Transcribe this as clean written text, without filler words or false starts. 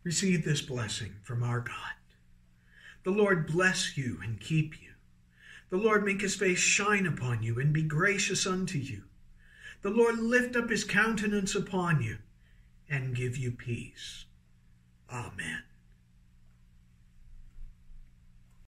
Receive this blessing from our God. The Lord bless you and keep you. The Lord make his face shine upon you and be gracious unto you. The Lord lift up his countenance upon you and give you peace. Amen.